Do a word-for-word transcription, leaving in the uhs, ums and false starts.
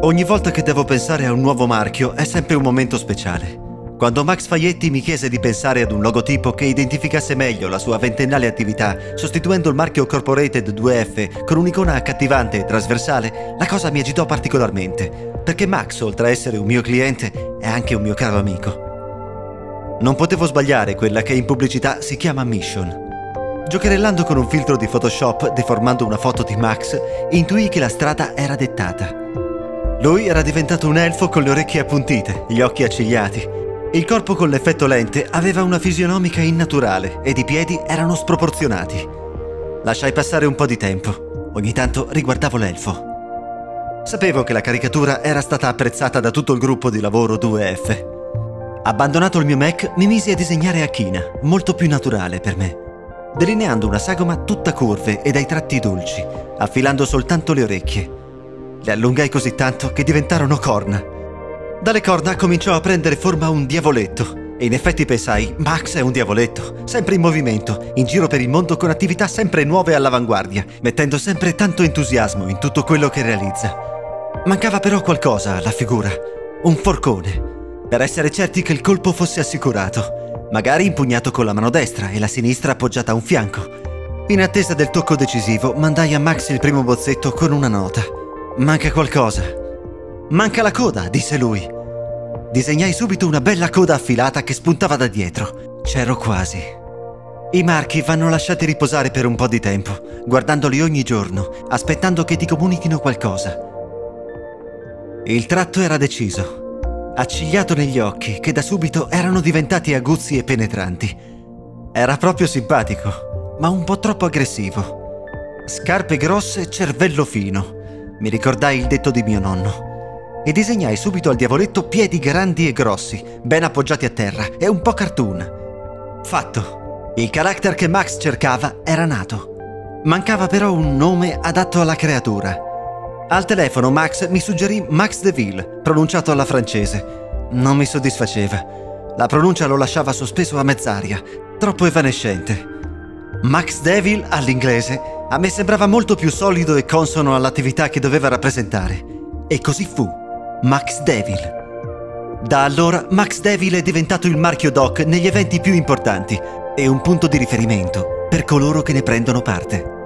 Ogni volta che devo pensare a un nuovo marchio è sempre un momento speciale. Quando Max Faietti mi chiese di pensare ad un logotipo che identificasse meglio la sua ventennale attività, sostituendo il marchio Corporated due F con un'icona accattivante e trasversale, la cosa mi agitò particolarmente, perché Max, oltre a essere un mio cliente, è anche un mio caro amico. Non potevo sbagliare quella che in pubblicità si chiama mission. Giocherellando con un filtro di Photoshop, deformando una foto di Max, intuii che la strada era dettata. Lui era diventato un elfo con le orecchie appuntite, gli occhi accigliati. Il corpo con l'effetto lente aveva una fisionomica innaturale ed i piedi erano sproporzionati. Lasciai passare un po' di tempo. Ogni tanto riguardavo l'elfo. Sapevo che la caricatura era stata apprezzata da tutto il gruppo di lavoro due F. Abbandonato il mio Mac, mi misi a disegnare Akina, molto più naturale per me, delineando una sagoma tutta curve e dai tratti dolci, affilando soltanto le orecchie. Le allungai così tanto che diventarono corna. Dalle corna cominciò a prendere forma un diavoletto. E in effetti pensai, Max è un diavoletto, sempre in movimento, in giro per il mondo con attività sempre nuove all'avanguardia, mettendo sempre tanto entusiasmo in tutto quello che realizza. Mancava però qualcosa alla figura, un forcone, per essere certi che il colpo fosse assicurato, magari impugnato con la mano destra e la sinistra appoggiata a un fianco. In attesa del tocco decisivo, mandai a Max il primo bozzetto con una nota. Manca qualcosa. Manca la coda, disse lui. Disegnai subito una bella coda affilata che spuntava da dietro. C'ero quasi. I marchi vanno lasciati riposare per un po' di tempo, guardandoli ogni giorno, aspettando che ti comunichino qualcosa. Il tratto era deciso, accigliato negli occhi, che da subito erano diventati aguzzi e penetranti. Era proprio simpatico, ma un po' troppo aggressivo. Scarpe grosse, cervello fino. Mi ricordai il detto di mio nonno. E disegnai subito al diavoletto piedi grandi e grossi, ben appoggiati a terra e un po' cartoon. Fatto. Il character che Max cercava era nato. Mancava però un nome adatto alla creatura. Al telefono Max mi suggerì Max Deville, pronunciato alla francese. Non mi soddisfaceva. La pronuncia lo lasciava sospeso a mezz'aria, troppo evanescente. Max Devil all'inglese a me sembrava molto più solido e consono all'attività che doveva rappresentare. E così fu. Max Devil. Da allora Max Devil è diventato il marchio Doc negli eventi più importanti e un punto di riferimento per coloro che ne prendono parte.